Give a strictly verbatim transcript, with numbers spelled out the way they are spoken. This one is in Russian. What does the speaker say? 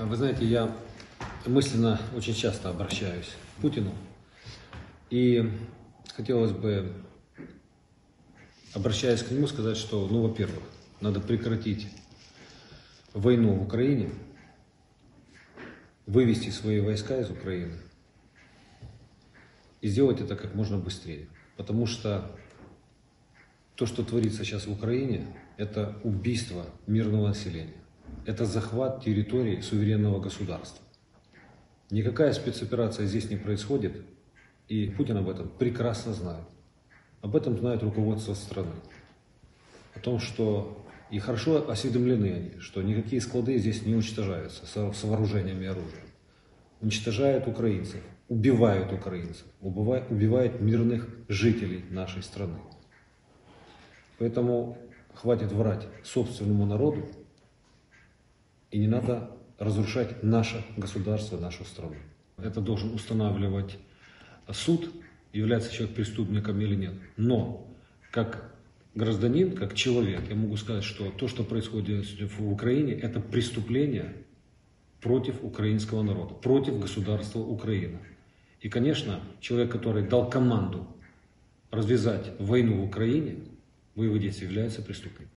Вы знаете, я мысленно очень часто обращаюсь к Путину, и хотелось бы, обращаясь к нему, сказать, что, ну, во-первых, надо прекратить войну в Украине, вывести свои войска из Украины и сделать это как можно быстрее. Потому что то, что творится сейчас в Украине, это убийство мирного населения. Это захват территории суверенного государства. Никакая спецоперация здесь не происходит, и Путин об этом прекрасно знает. Об этом знает руководство страны. О том, что и хорошо осведомлены они, что никакие склады здесь не уничтожаются с вооружениями и оружием. Уничтожают украинцев, убивают украинцев, убивают, убивают мирных жителей нашей страны. Поэтому хватит врать собственному народу, и не надо разрушать наше государство, нашу страну. Это должен устанавливать суд, является человек преступником или нет. Но как гражданин, как человек, я могу сказать, что то, что происходит в Украине, это преступление против украинского народа, против государства Украина. И, конечно, человек, который дал команду развязать войну в Украине, боевые действия, является преступником.